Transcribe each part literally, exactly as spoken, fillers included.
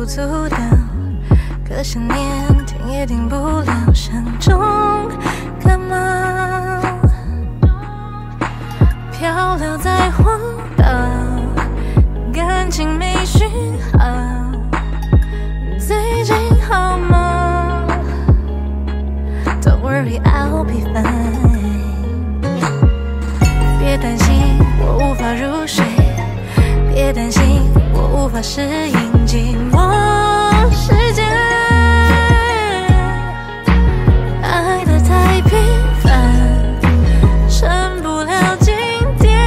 阻挡，可想念停也停不了，山中干嘛？漂流在荒岛，感情没讯号，最近好吗 ？Don't worry, I'll be fine。别担心，我无法入睡。别担心，我无法适应寂寞世界。爱得太平凡，成不了经典。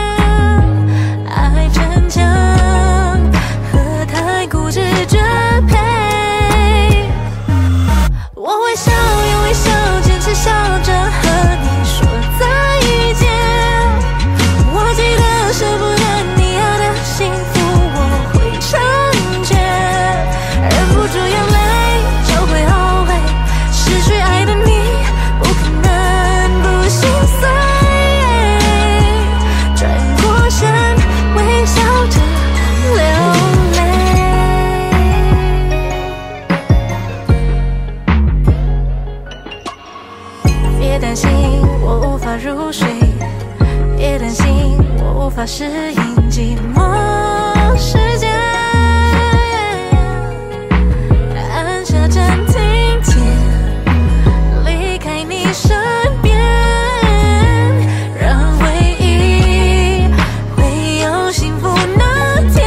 爱逞强和太固执绝配。我微笑，用微笑坚持笑着和你说再见。我记得舍不得。幸福我会成全，忍不住眼泪就会后悔，失去爱的你不可能不心碎。转过身微笑着流泪。别担心我无法入睡，别担心我无法适应寂寞世界。按下暂停键，离开你身边，让回忆会有幸福那天。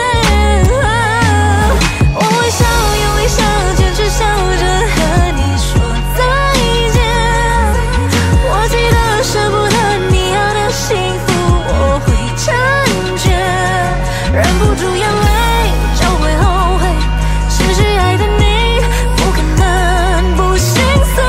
我微笑，用微笑坚持笑着和你说再见。我记得舍不得你要的幸福我会成全，忍不住眼泪就会后悔，失去爱的你不可能不心碎。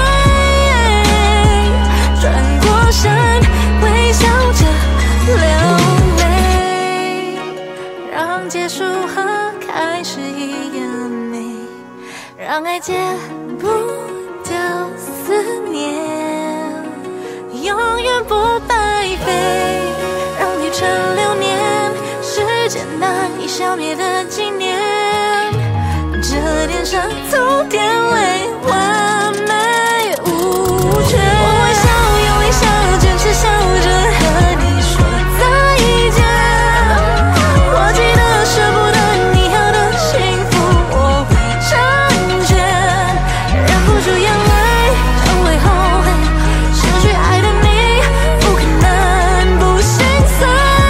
转过身微笑着流泪，让结束和开始一样美，让爱戒不掉思念，永远不白费，让一尘流年，时间难以消灭的纪念，这点伤痛点泪完美无缺。我微笑，用微笑坚持笑着和你说再见。我记得舍不得你要的幸福我会成全，忍不住眼泪就会后悔，失去爱的你不可能不心碎。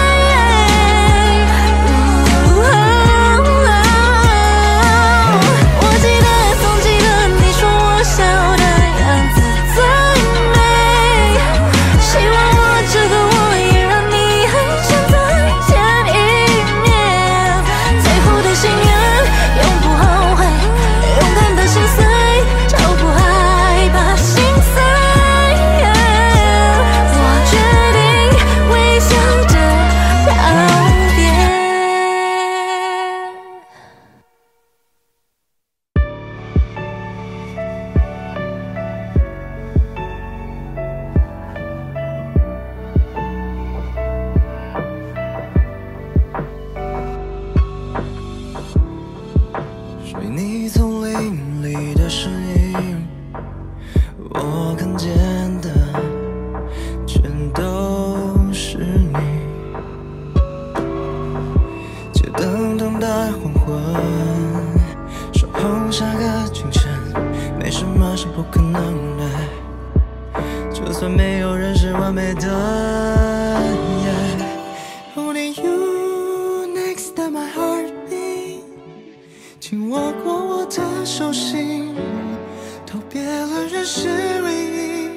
我记得，总记得你说我笑的样子最美，希望我这个我也让你很想再见一面。最后的心愿，永不后悔，勇敢的心碎，就不害怕心碎。我决定微笑着告别。 水泥丛林里的身影，我看见的全都是你。街灯等待黄昏，守候下个清晨，没什么是不可能的，就算没有人是完美的。Holding you next to my heartbeat， 紧握过我的手心，道别了人世唯一。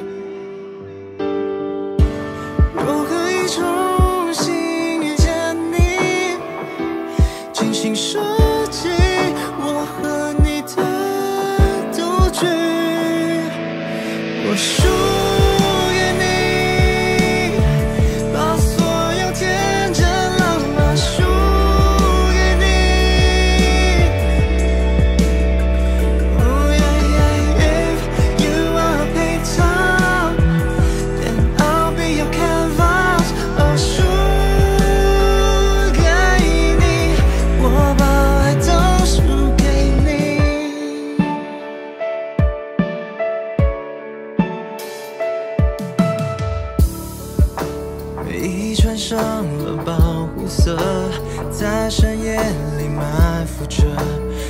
若可以重新遇见你，精心设计我和你的赌局，我输给你，把所有天真浪漫输给你。Oh yeah yeah, if you are paid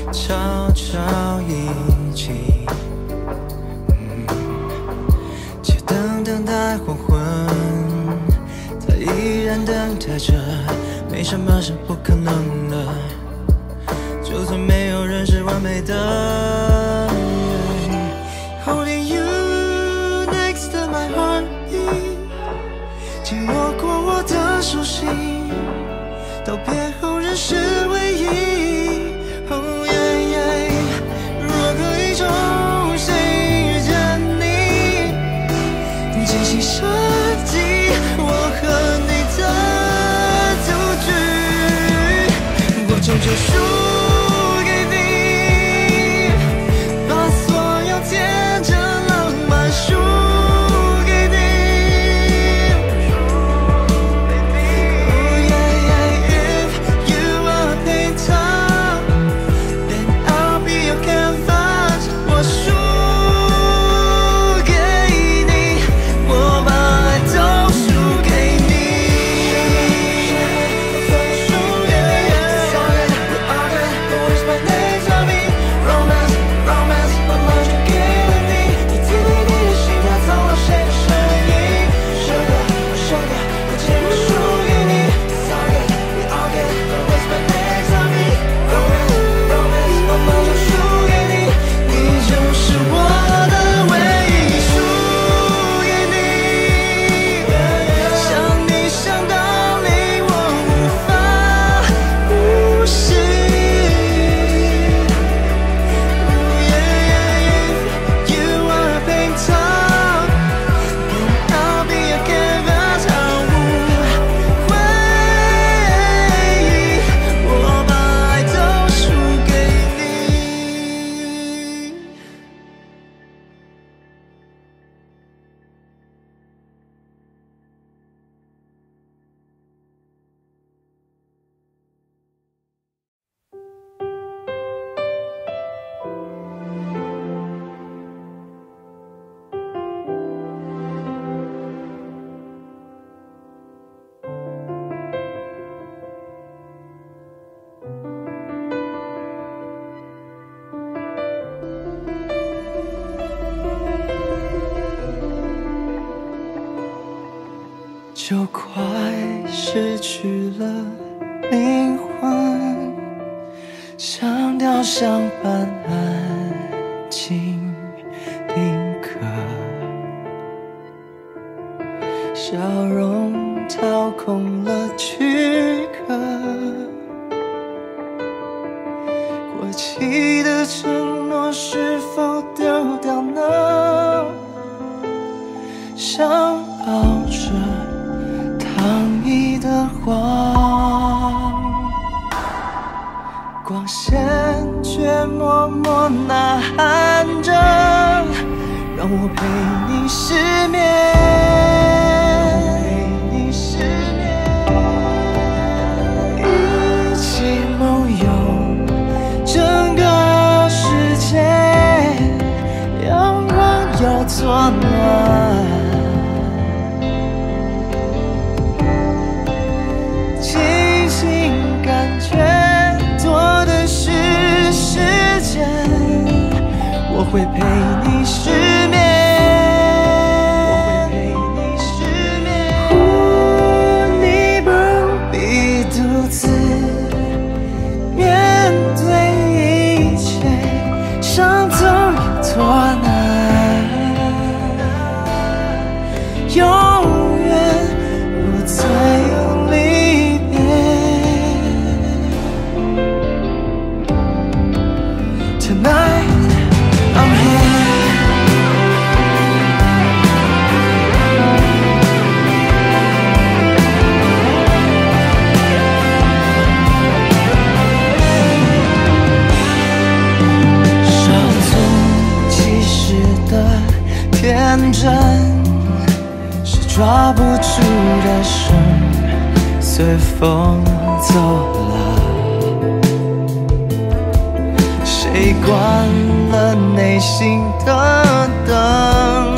悄悄一起，嗯，街灯等待黄昏，它依然等待着，没什么是不可能的，就算没有人是完美的。Holding you next to my heartbeat， 紧握过我的手心，道别后仍是唯一。Oh yeah yeah， 若可以重新遇见你，精心设计我和你的赌局，我终究输给你，把所有天真浪漫输给你。Oh yeah yeah， if you are a painter， then I'll be your canvas。我输给你，我把爱都输给你。输给你 ，Sorry， we are good， but where's my name？ Tell me romance romance， 把梦全给了你，你听你你的心跳走了谁的声音？舍得我舍得，我竟然输给你。Sorry， we are good， but where's my name？ Tell me romance romance， 把梦全输给你，你就是我的唯一。输给你，想你想到令我无法呼吸。Oh yeah yeah， if you are a painter， then I'll be a canvas， 毫无悔意，我把爱都输给你。就快失去了灵魂，像雕像般安静定格，笑容掏空了躯壳，过期的承诺是否丢掉呢？想抱着躺椅的光，光线却默默呐喊着，让我陪你失眠，陪你失眠，一起梦游整个世界，阳光要做暖。感觉多的是时间，我会陪你失眠，我会陪你失眠。你不必独自面对一切，伤痛有多难，永远如最离别。Tonight I'm here， 稍纵即逝的天真，是抓不住的绳，随风走了。谁关了内心的灯？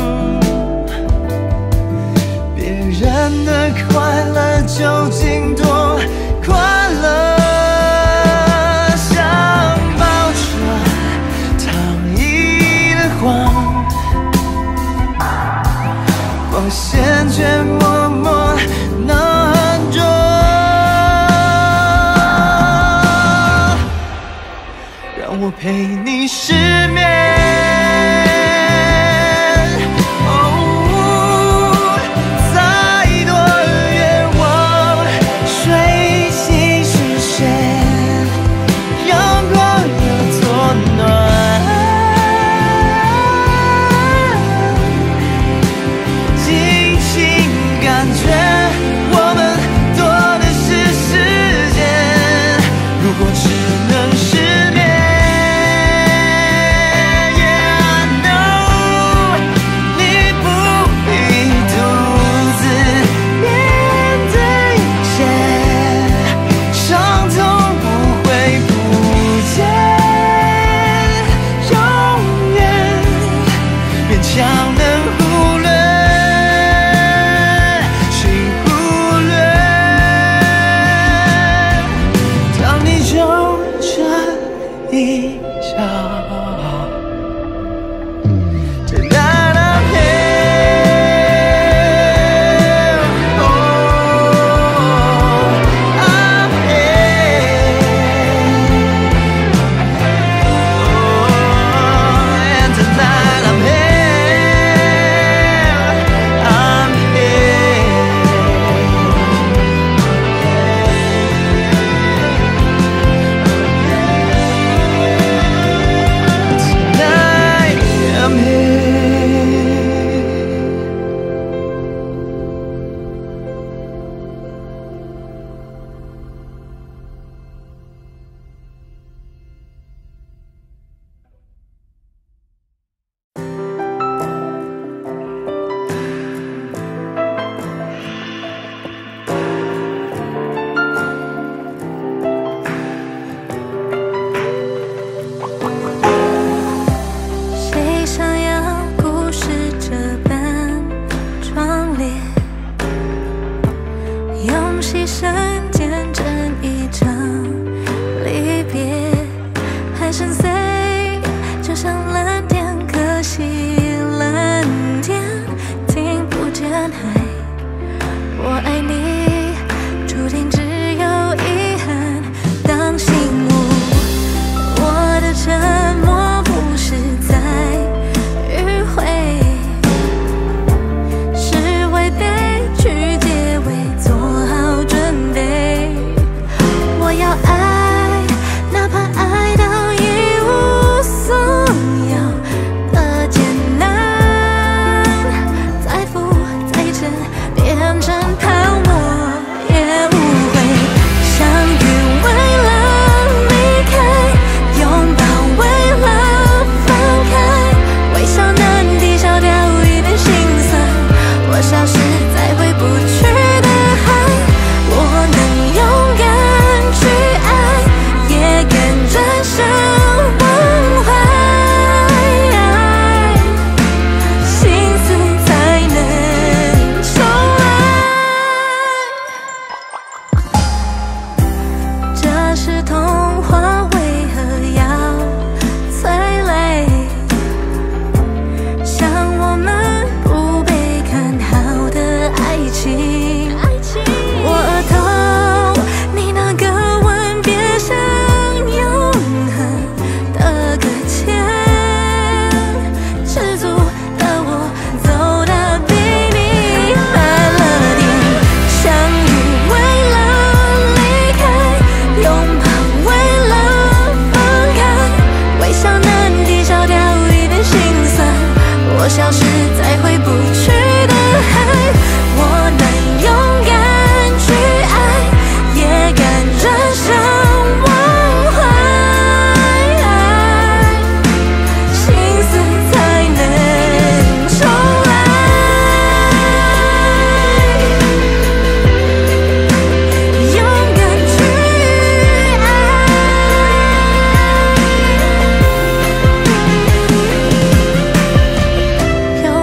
别人的快乐究竟多快乐？想抱着陪你失眠。哦，再多愿望水晶实现，阳光要做暖。尽情感觉，我们多的是时间。如果只能失眠。 有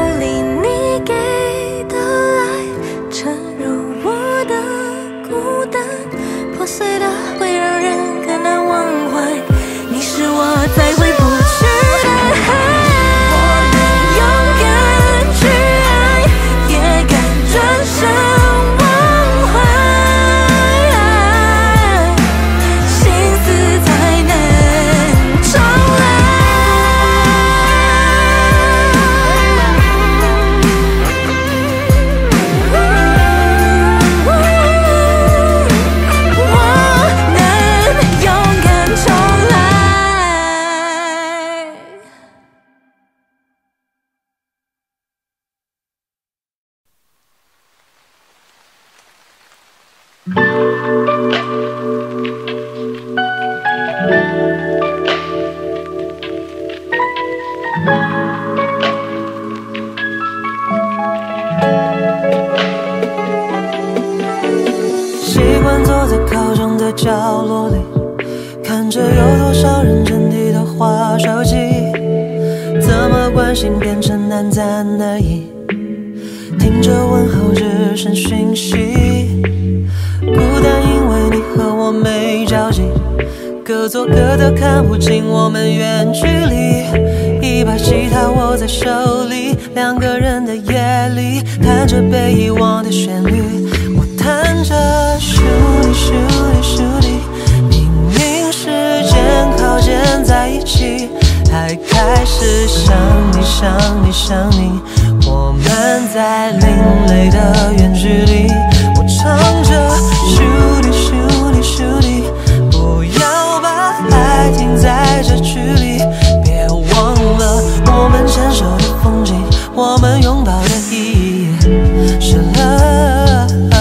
心变成暗赞而已。听着问候只剩讯息，孤单因为你和我没交集，各做各的看不清我们远距离。一把吉他握在手里，两个人的夜里，弹着被遗忘的旋律。我弹着咻哩咻哩咻哩，明明时间靠近在一起，还开始想你想你想你。我们在另类的远距离，我唱着咻哩咻哩咻哩，不要把爱停在这距离，别忘了我们牵手的风景，我们拥抱的意义是 love。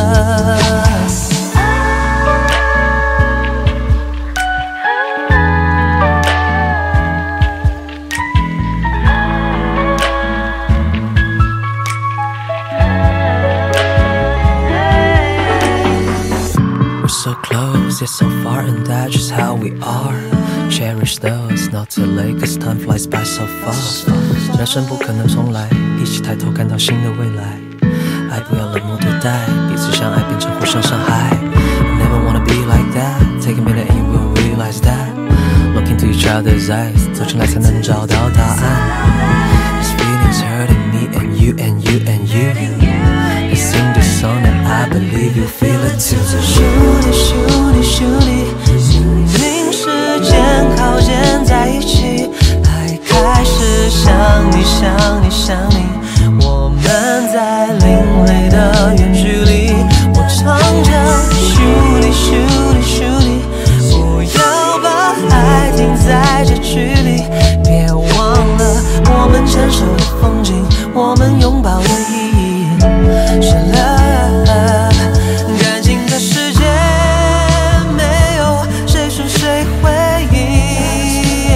So close, yet so far, and that's just how we are. Cherish those, not too late, cause time flies by so fast. 人生不可能重来，一起抬头看到新的未来。爱不要冷漠对待，彼此相爱变成互相伤害。I never wanna be like that. Take a minute and you will realize that. Look into each other's eyes, 走进来才能找到答案。This feeling's hurting me and you and you and you.Let's sing this song and I believe you feel it too. 咻哩咻哩咻哩，明明时间靠近在一起，还开始想你想你想你。我们在另类的远距离，我唱着咻哩咻哩咻哩，不要把爱停在这距离，别忘了我们牵手的风景，我们拥抱的意义是 love。 感情的世界没有谁输谁会赢，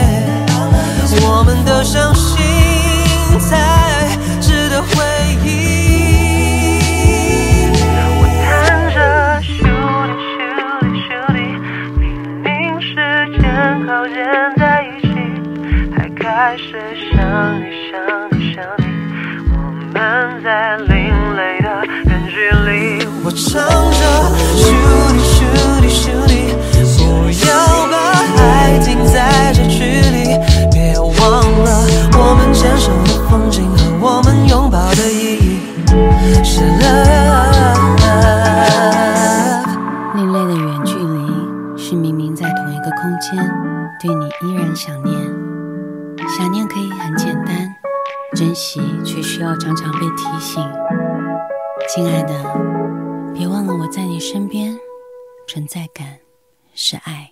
yeah， 我们都相信才值得回忆。我弹着咻哩咻哩咻哩，明明时间靠近在一起，还开始想你想你想你。我们在另类的远距离，我唱着咻哩咻哩咻哩，不要把爱停在这距离，别忘了我们牵手的风景和我们拥抱的意义是 love。 另类的远距离是明明在同一个空间，对你依然想念。想念可以很简单，珍惜却需要常常被提醒。亲爱的，别忘了我在你身边，存在感是爱。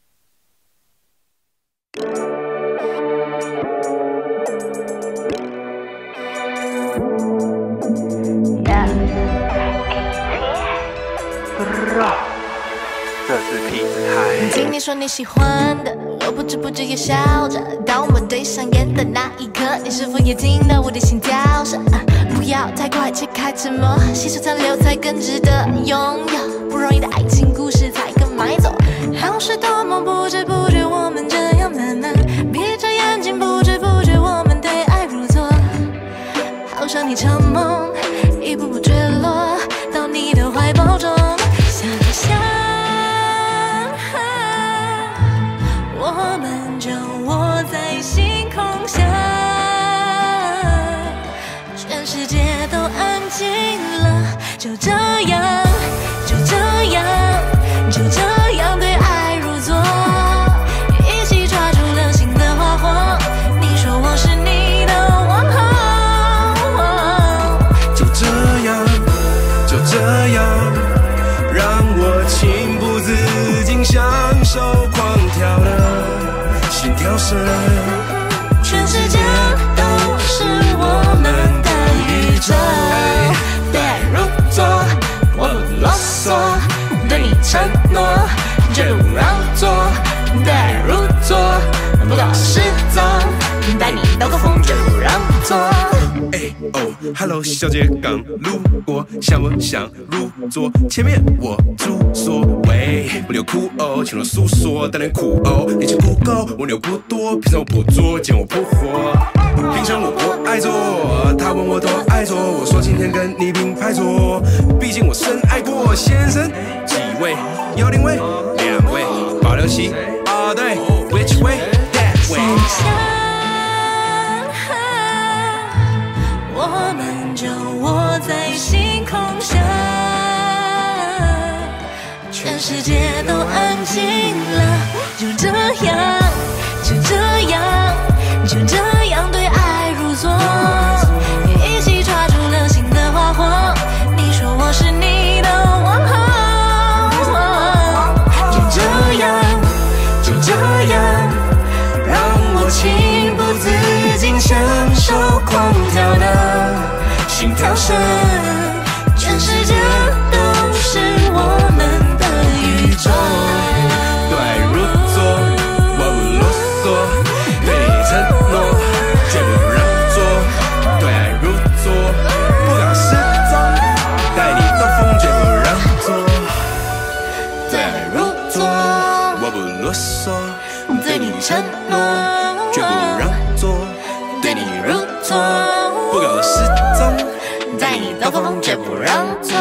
这是屁孩。 听你说你喜欢的，我不知不觉也笑着。当我们对上眼的那一刻，你是否也听到我的心跳声？啊、不要太快切开沉默，细水长流才更值得拥有。不容易的爱情故事才更买走。好事多磨，不知不觉我们这样慢慢闭着眼睛，不知不觉我们对爱如昨。好像你成梦，一步步坠落到你的怀抱中。想象。我们就窝在星空下，全世界都安静了，就这样，就这样，就这样对爱如昨，一起抓住流星的花火。你说我是你的王后， 就这样，就这样，让我情不自禁享受狂跳的心跳声， 全世界都是我们的宇宙。对爱如昨，我不啰嗦，对你承诺，绝不让座。对爱如昨，不搞失踪，带你兜个风，绝不让座。 哦 ，Hello， 小姐刚路过，想不想入座？前面我住所，喂，不留哭哦，请若诉说，当然苦哦。你去 Google， 我牛不多，凭什么不做？见我不活。平常我不爱做，他问我都爱做，我说今天跟你并排坐，毕竟我深爱过。先生，几位？有定位，两位，保留期。啊对 ，Which way that way？ 我们就握在星空下，全世界都安静了，就这样，就这样，就这样对爱入座，一起抓住了心的花火。你说我是你的王后，就这样，就这样，让我情不自禁享受狂跳的心跳声，全世界都是我们的宇宙。 对爱入座，我不啰嗦，对你承诺，绝不让座。对爱入座，不搞失踪，带你兜风，绝不让座。对爱入座，我不啰嗦，对你承诺，绝不让座。对你入座，不搞失踪， 带你兜风，绝不让座。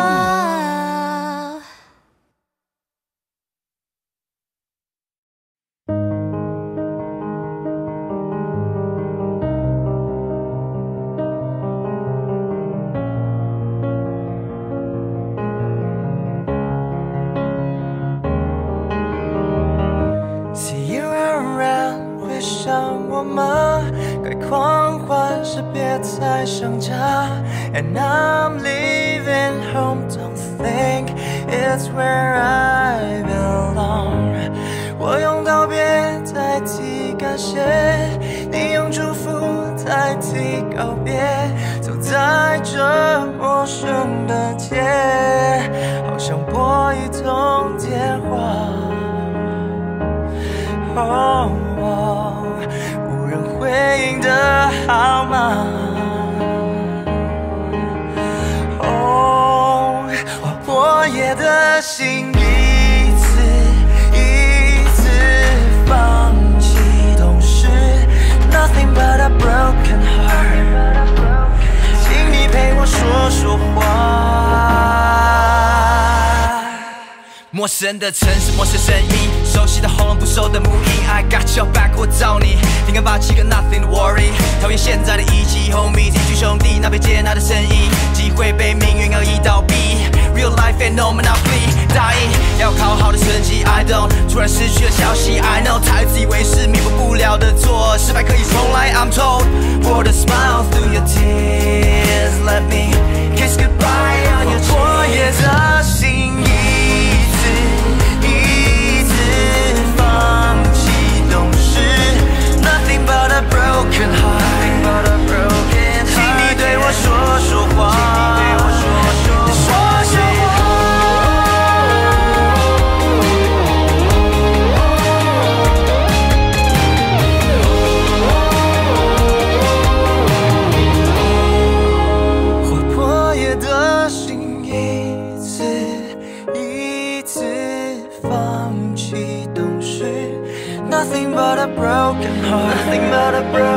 See you around， 会想我吗？该狂欢时别再想家。And I'm leaving home, don't think it's where I belong。我用道别代替感谢，你用祝福代替告别。走在这陌生的街，好想拨一通电话。哦，无人回应的号码。哦，划破夜的心一次一次放弃，懂事 nothing but a broken heart。请你陪我说说话。陌生的城市，陌生声音，熟悉的喉咙，不熟的母音。I got your back， 我找你。零跟八七个 nothing to worry。讨厌现在的一起 homie， 一群兄弟那被接纳的声音，机会被命运恶意倒逼。Real life and no monopoly， 答应要考好的成绩。I don't， 突然失去了消息。I know， 太自以为是，弥补不了的错，失败可以重来。I'm told， 我的 smile through your tears，Let me kiss goodbye on your cheek。破夜的心意。Nothing but a broken heart， 请你对我说说话，说说话。划破夜的心一次一次放弃懂事。Nothing but a broken heart. Nothing but a broken heart.